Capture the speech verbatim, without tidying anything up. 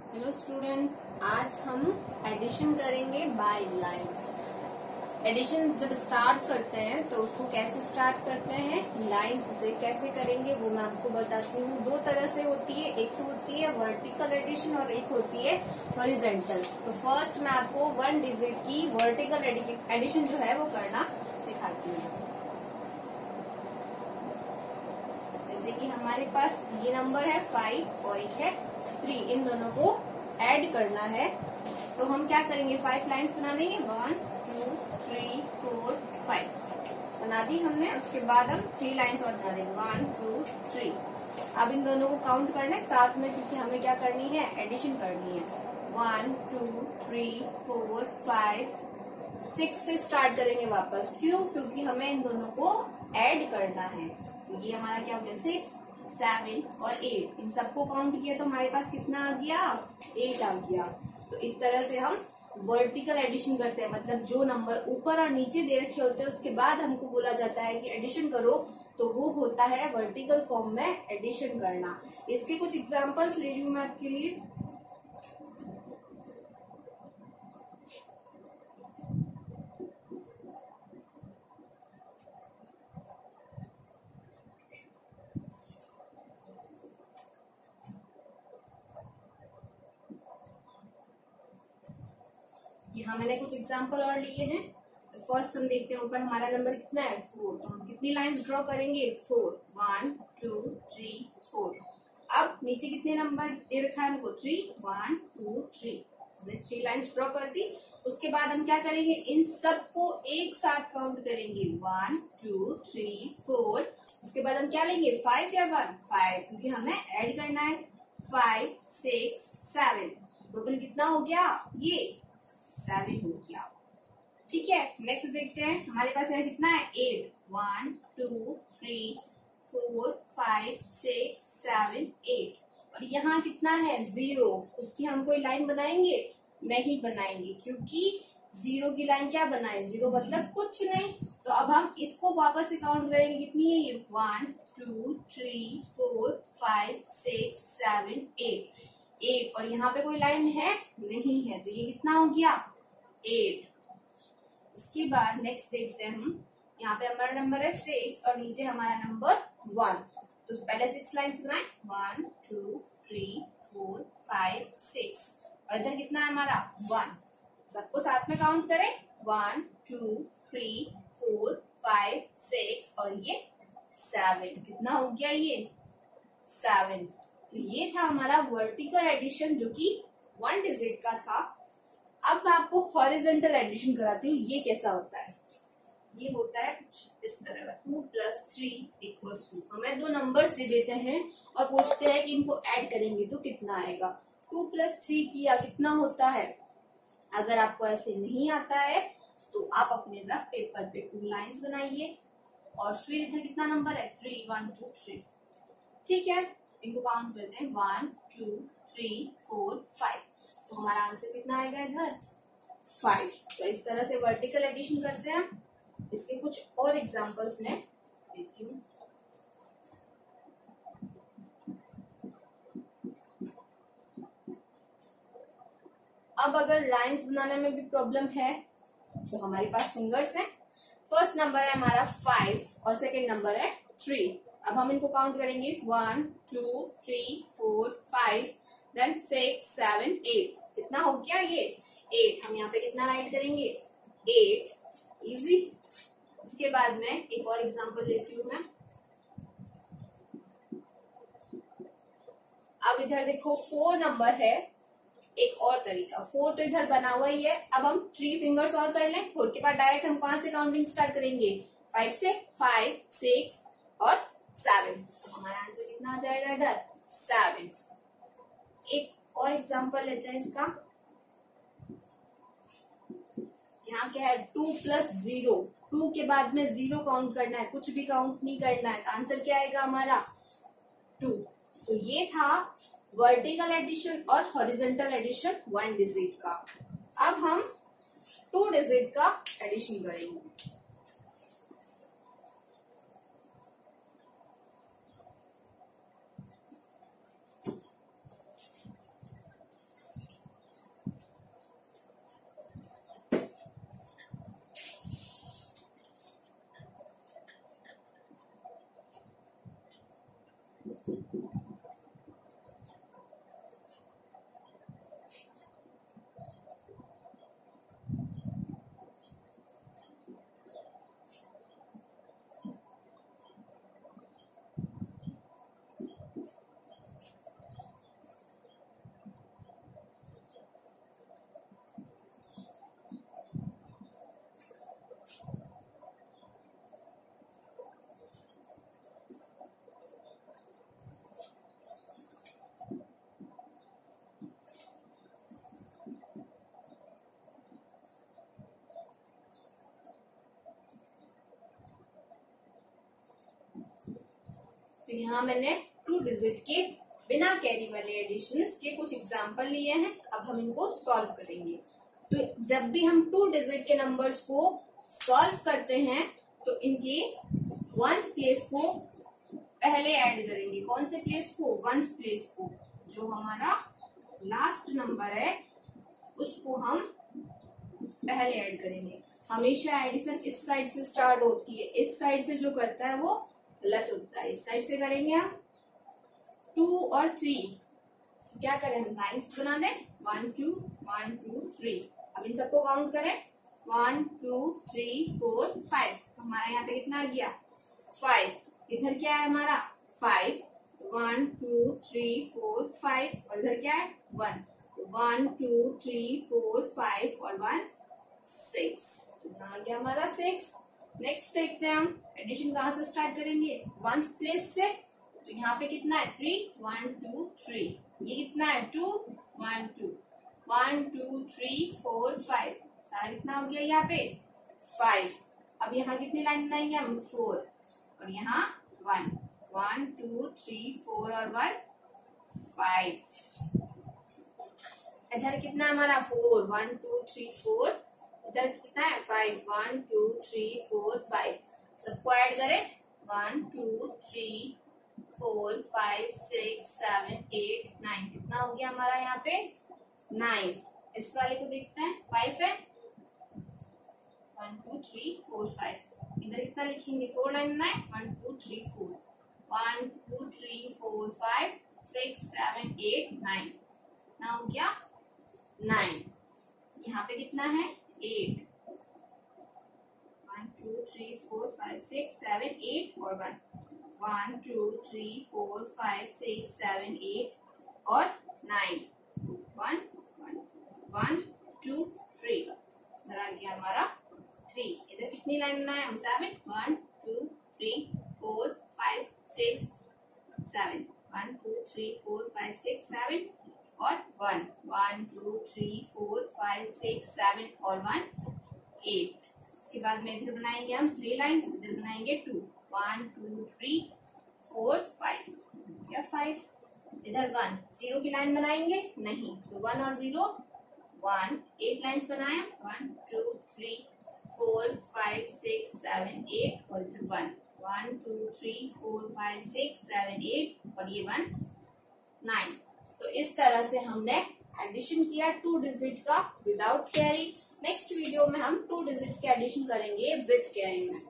Hello students, आज हम addition करेंगे बाय लाइंस। एडिशन जब स्टार्ट करते हैं तो उसको कैसे स्टार्ट करते हैं, लाइंस से कैसे करेंगे वो मैं आपको बताती हूँ। दो तरह से होती है, एक तो होती है वर्टिकल एडिशन और एक होती है हॉरिजॉन्टल। तो फर्स्ट मैं आपको वन डिजिट की वर्टिकल एडिशन जो है वो करना सिखाती हूँ। जैसे कि हमारे पास ये नंबर है फाइव और एक है थ्री, इन दोनों को ऐड करना है। तो हम क्या करेंगे, फाइव लाइंस बना देंगे। One two three four five बना दी हमने। उसके बाद हम थ्री लाइंस और बना देंगे, वन टू थ्री। अब इन दोनों को काउंट करना है साथ में, क्योंकि हमें क्या करनी है, एडिशन करनी है। One two three four five six से स्टार्ट करेंगे वापस। क्यों? क्योंकि हमें इन दोनों को ऐड करना है। तो ये हमारा क्या हो गया, सिक्स सेवन और एट। इन सबको काउंट किया तो हमारे पास कितना आ गया, एट आ गया। तो इस तरह से हम वर्टिकल एडिशन करते हैं, मतलब जो नंबर ऊपर और नीचे दे रखे होते हैं उसके बाद हमको बोला जाता है कि एडिशन करो, तो वो होता है वर्टिकल फॉर्म में एडिशन करना। इसके कुछ एग्जांपल्स ले रही हूँ मैं आपके लिए। यहाँ मैंने कुछ एग्जाम्पल और लिए हैं। फर्स्ट हम देखते हैं, ऊपर हमारा नंबर कितना है, फोर। तो हम कितनी लाइंस ड्रॉ करेंगे, four. One two three four. अब नीचे कितने नंबर दे रखा है हमको, थ्री। वन टू थ्री, हमने थ्री लाइंस ड्रॉ कर दी। उसके बाद हम क्या करेंगे, इन सबको एक साथ काउंट करेंगे, वन टू थ्री फोर। उसके बाद हम क्या लेंगे, फाइव या वन, फाइव, क्योंकि हमें ऐड करना है। फाइव सिक्स सेवन, टोटल कितना हो गया, ये सेवन हो गया। ठीक है, नेक्स्ट देखते हैं। हमारे पास यहाँ कितना है, eight. One two three four five six seven eight. और यहाँ कितना है, जीरो। उसकी हम कोई लाइन बनाएंगे, नहीं बनाएंगे, क्योंकि जीरो की लाइन क्या बनाए, जीरो मतलब कुछ नहीं। तो अब हम इसको वापस से काउंट करेंगे, कितनी है ये, one two three four five six seven eight. Eight, और यहाँ पे कोई लाइन है, नहीं है, तो ये कितना हो गया, एट। इसके बाद नेक्स्ट देखते हैं हम। यहाँ पे हमारा नंबर है सिक्स और नीचे हमारा नंबर वन। तो पहले सिक्स लाइन्स बनाए, one two three four five six. और इधर कितना है हमारा, वन। सबको साथ में काउंट करें, one two three four five six और ये सेवन। कितना हो गया, ये सेवन। तो ये था हमारा वर्टिकल एडिशन, जो कि वन डिजिट का था। अब मैं आपको हॉरिजॉन्टल एडिशन कराती हूँ। ये कैसा होता है, ये होता है कुछ इस तरह का, two plus three equals two. हमें दो नंबर्स दे देते हैं और पूछते हैं कि इनको ऐड करेंगे तो कितना आएगा। टू प्लस थ्री किया कितना होता है। अगर आपको ऐसे नहीं आता है तो आप अपने रफ पेपर पे टू लाइंस बनाइए और फिर इधर कितना नंबर है, थ्री। वन टू थ्री, ठीक है। इनको काउंट करते हैं, one two three four five. तो हमारा आंसर कितना आएगा इधर, फाइव। तो इस तरह से वर्टिकल एडिशन करते हैं। इसके कुछ और एग्जांपल्स में देखती हूँ। अब अगर लाइंस बनाने में भी प्रॉब्लम है तो हमारे पास फिंगर्स हैं। फर्स्ट नंबर है हमारा फाइव और सेकेंड नंबर है थ्री। अब हम इनको काउंट करेंगे, one two three four five, then six seven eight. कितना हो गया, ये एट। हम यहाँ पे कितना राइट करेंगे, एट। इजी। इसके बाद में एक और एग्जांपल लेती हूँ मैं। अब इधर देखो, फोर नंबर है। एक और तरीका, फोर तो इधर बना हुआ ही है। अब हम थ्री फिंगर्स और कर लें। फोर के बाद डायरेक्ट हम कहां से काउंटिंग स्टार्ट करेंगे, फाइव से। फाइव सिक्स और सेवन। तो हमारा आंसर कितना आ जाएगा इधर, सेवन। एक और एग्जांपल लेते हैं इसका। यहाँ क्या है, टू प्लस जीरो। टू के बाद में जीरो काउंट करना है, कुछ भी काउंट नहीं करना है। आंसर क्या आएगा हमारा, टू। तो ये था वर्टिकल एडिशन और हॉरिजॉन्टल एडिशन वन डिजिट का। अब हम टू डिजिट का एडिशन करेंगे। यहाँ मैंने टू डिजिट के बिना कैरी वाले एडिशंस के कुछ एग्जाम्पल लिए हैं। अब हम इनको सॉल्व करेंगे। तो जब भी हम टू डिजिट के नंबर्स को सॉल्व करते हैं तो इनके वंस प्लेस को पहले ऐड करेंगे। कौन से प्लेस को? वंस प्लेस को। जो हमारा लास्ट नंबर है उसको हम पहले ऐड करेंगे। हमेशा एडिशन इस साइड से स्टार्ट होती है, इस साइड से जो करता है वो गलत होता है। इस साइड से करेंगे हम टू और थ्री, क्या करें हम लाइन्स बना दें, one two one two three. अब इन सबको काउंट करें, one two three four five. हमारा यहाँ पे कितना आ गया? फाइव। इधर क्या है हमारा? Five. One two three four five और इधर क्या है? One. One two three four five और वन सिक्स। आ गया हमारा सिक्स। नेक्स्ट देखते हैं हम एडिशन कहाँ से स्टार्ट करेंगे? वंस प्लेस से। तो यहाँ पे कितना है? थ्री। One two three. ये कितना है? Two. One two one two three four five. सारा कितना हो गया यहाँ पे? फाइव। अब यहाँ कितनी लाइन बनाएंगे हम? फोर। और यहाँ one. One two three four और वन फाइव। इधर कितना है हमारा? Four. One two three four. इधर कितना है? Five. One two three four five. सबको ऐड करें, one two three four five six seven eight nine. कितना हो गया हमारा यहाँ पे? नाइन। इस वाले को देखते हैं, फाइव है, one two three four five. इधर कितना लिखेंगे? Four line nine. One two three four. One two three four five six seven eight nine. कितना हो गया? नाइन। यहाँ पे कितना है? Eight. One two three four five six seven eight और one. One two three four five six seven eight और nine. One one one two three. इधर आ गया हमारा थ्री। इधर कितनी लाइन बनाए हम? Seven. One two three four five six seven. One two three four five six seven और one. One two three four five six seven और वन एट। उसके बाद में इधर बनाएंगे हम थ्री लाइन। इधर बनाएंगे two. One two three four five या फाइव। इधर वन। जीरो की लाइन बनाएंगे? नहीं। तो वन और जीरो वन। एट लाइन्स बनाए, one two three four five six seven eight और इधर one. One two three four five six seven eight और ये वन नाइन। तो इस तरह से हमने एडिशन किया टू डिजिट का विदाउट कैरी। नेक्स्ट वीडियो में हम टू डिजिट्स के एडिशन करेंगे विद कैरी में।